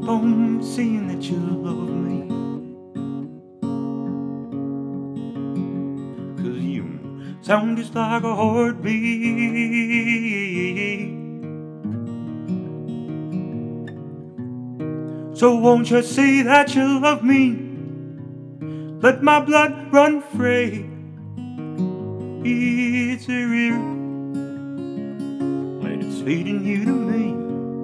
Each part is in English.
keep on saying that you love me, 'cause you sound just like a heartbeat. So won't you say that you love me? Let my blood run free. It's a river, and it's feeding you to me.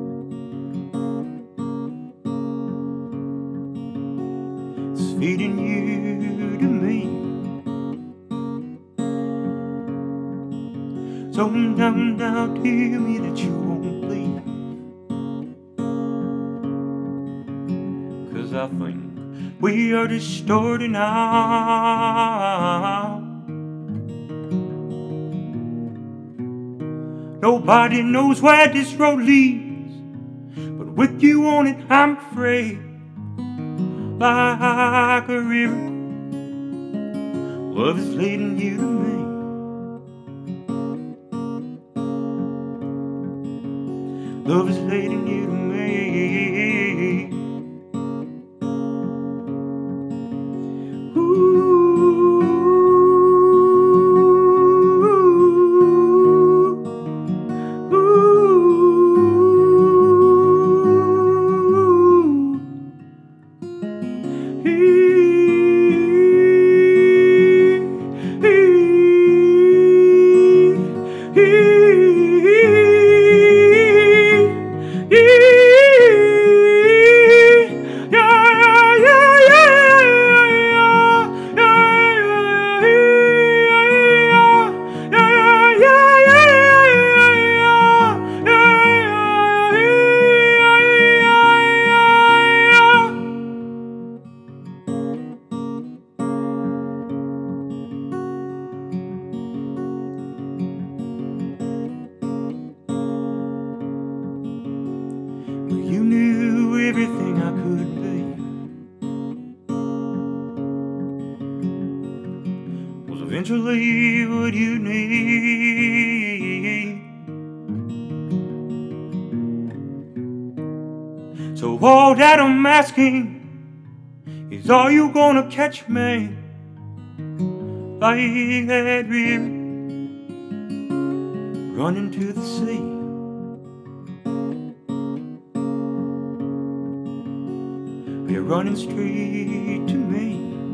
It's feeding you to me. So now tell me that you won't leave, 'cause I think we are just starting out. Nobody knows where this road leads, but with you on it I'm free. Like a river, love is leading you to me. Love is leading you to me. You knew everything I could be was eventually what you need. So all that I'm asking is, are you gonna catch me like that river running to the sea? You're running straight to me.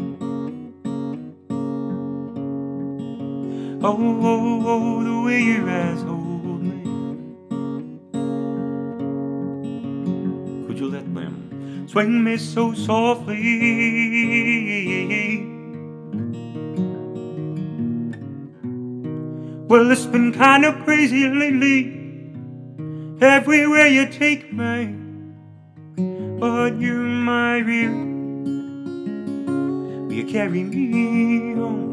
Oh, the way your eyes hold me. Could you let them swing me so softly? Well, it's been kind of crazy lately, everywhere you take me. But you're my river, will you carry me home?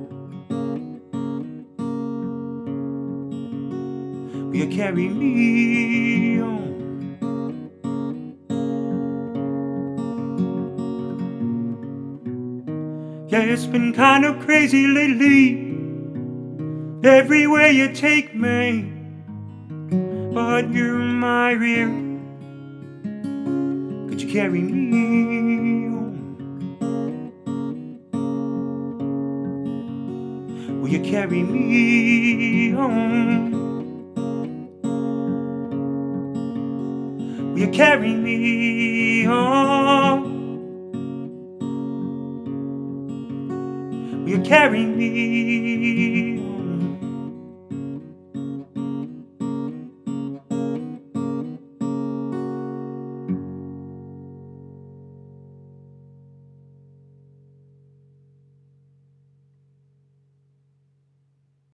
Will you carry me home? Yeah, it's been kind of crazy lately, everywhere you take me. But you're my river, could you carry me home? Will you carry me home? Will you carry me home? Will you carry me